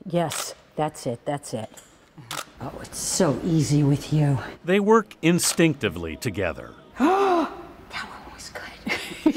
Yes, that's it, that's it. Oh, it's so easy with you. They work instinctively together. That one was good.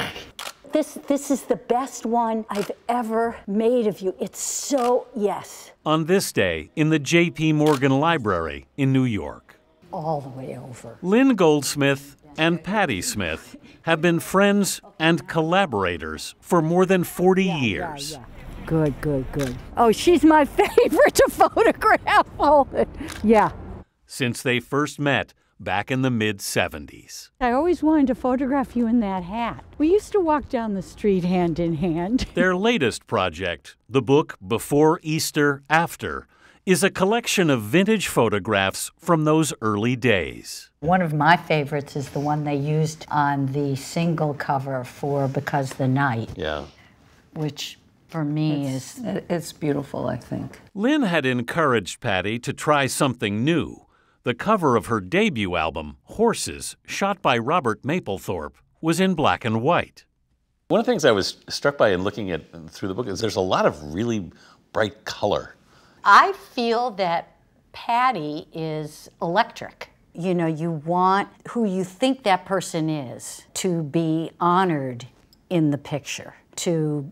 This is the best one I've ever made of you. It's so, yes. On this day in the J.P. Morgan Library in New York. All the way over. Lynn Goldsmith and Patti Smith have been friends and collaborators for more than 40 years. Yeah. Good, good, good. Oh, she's my favorite to photograph. Oh, yeah. Since they first met back in the mid-70s. I always wanted to photograph you in that hat. We used to walk down the street hand in hand. Their latest project, the book Before Easter, After, is a collection of vintage photographs from those early days. One of my favorites is the one they used on the single cover for Because the Night. Yeah. Which for me it's beautiful, I think. Lynn had encouraged Patti to try something new. The cover of her debut album, Horses, shot by Robert Mapplethorpe, was in black and white. One of the things I was struck by in looking at through the book is there's a lot of really bright color. I feel that Patti is electric. You know, you want who you think that person is to be honored in the picture, to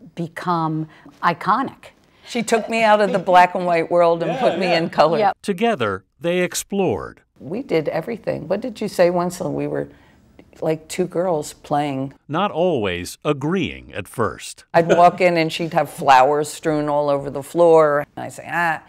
become iconic. She took me out of the black and white world and put me in color. Yep. Together, they explored. We did everything. What did you say once? We were like two girls playing. Not always agreeing at first. I'd walk in and she'd have flowers strewn all over the floor. And I'd say,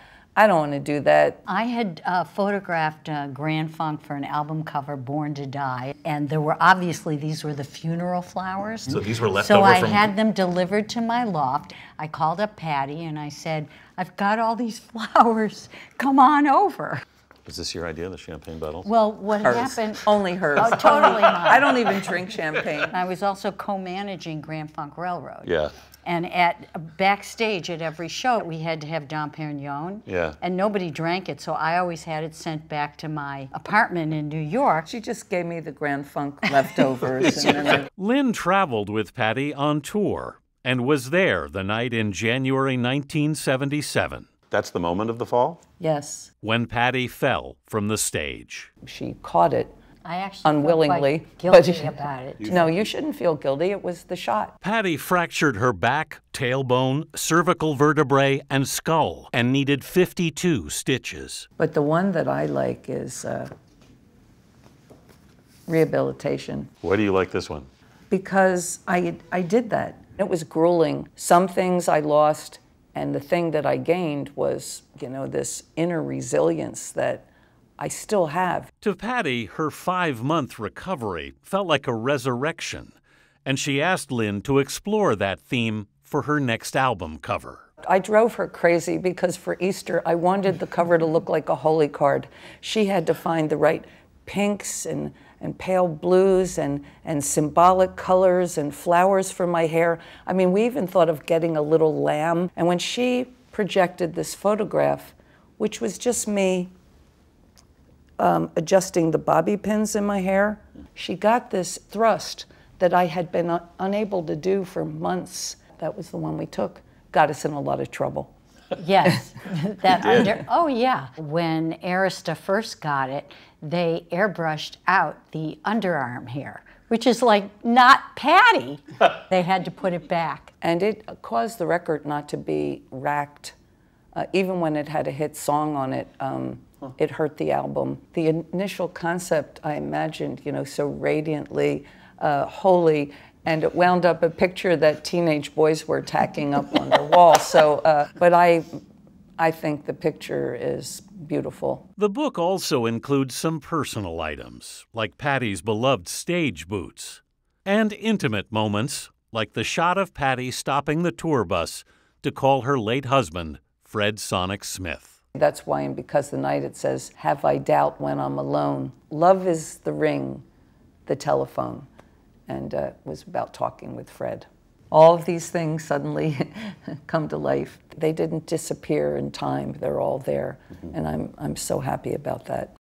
I don't want to do that. I had photographed Grand Funk for an album cover, Born to Die, and there were obviously, these were the funeral flowers. So these were left so over I from... had them delivered to my loft. I called up Patti and I said, I've got all these flowers, come on over. Is this your idea, the champagne bottles? Well, what Hers. happened? Only hers. Oh, totally mine. I don't even drink champagne. I was also co-managing Grand Funk Railroad. Yeah. And backstage at every show, we had to have Dom Perignon. Yeah. And nobody drank it, so I always had it sent back to my apartment in New York. She just gave me the Grand Funk leftovers. And then Lynn traveled with Patti on tour and was there the night in January 1977. That's the moment of the fall? yes, When Patti fell from the stage. she caught it. I actually Unwillingly, felt quite guilty but- about it. No, you shouldn't feel guilty. It was the shot. Patti fractured her back, tailbone, cervical vertebrae, and skull, and needed 52 stitches. But the one that I like is rehabilitation. Why do you like this one? Because I did that. It was grueling. Some things I lost, and the thing that I gained was, you know, this inner resilience that I still have. To Patti, her 5-month recovery felt like a resurrection, and she asked Lynn to explore that theme for her next album cover. I drove her crazy because for Easter, I wanted the cover to look like a holy card. She had to find the right pinks and pale blues and symbolic colors and flowers for my hair. I mean, we even thought of getting a little lamb. And when she projected this photograph, which was just me adjusting the bobby pins in my hair, she got this thrust that I had been unable to do for months. That was the one we took. Got us in a lot of trouble. Yes. Oh, yeah. When Arista first got it, they airbrushed out the underarm hair, which is like not Patti. They had to put it back. And it caused the record not to be racked. Even when it had a hit song on it, it hurt the album. The initial concept I imagined, you know, so radiantly holy, and it wound up a picture that teenage boys were tacking up on the wall. So, but I think the picture is beautiful. The book also includes some personal items, like Patti's beloved stage boots, and intimate moments, like the shot of Patti stopping the tour bus to call her late husband, Fred Sonic Smith. That's why in Because the Night it says, have I doubt when I'm alone? Love is the ring, the telephone. And it was about talking with Fred. All of these things suddenly come to life. They didn't disappear in time. They're all there. And I'm so happy about that.